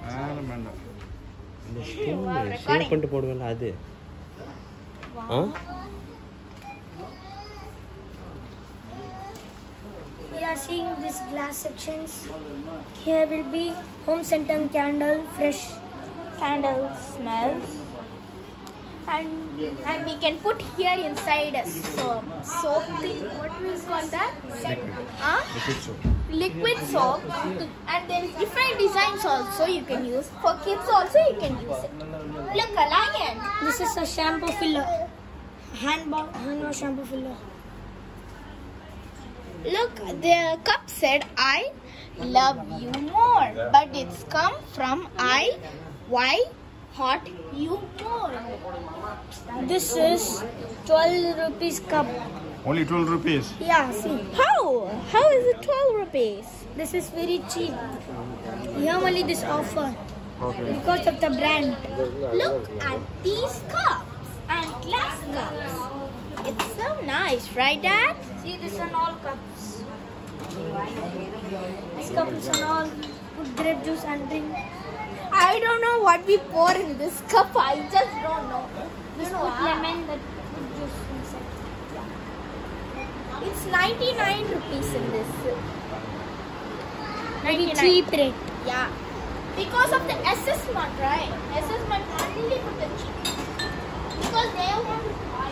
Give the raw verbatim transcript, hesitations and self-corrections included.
இந்த skin shave பண்ணிட்டு போடுவேல அது. ஆ? We are seeing this glass sections. Here will be home center candle, fresh candle smells. And and we can put here inside a soap. Soap thing. What is called that? Huh? Liquid soap. Liquid soap. And there is different designs also you can use. For kids also you can use it. Look, a lion. This is a shampoo filler. Hand bar, hand wash shampoo filler. Look, the cup said I love you more, but it's come from I, why hot you more. This is twelve rupees cup. Only twelve rupees. Yeah, see. How? How is it twelve rupees? This is very cheap. We have only this offer. Okay. Because of the brand. Look at these cups and glass cups. It's so nice, right, Dad? See, this are all cups. These cups are all put grape juice and drink. I don't know what we pour in this cup. I just don't know. Just put lemon, that put juice inside. It's ninety-nine rupees in this. Very cheap rate. Yeah. Because of the assessment, right? Assessment only put the cheap. Because they want to buy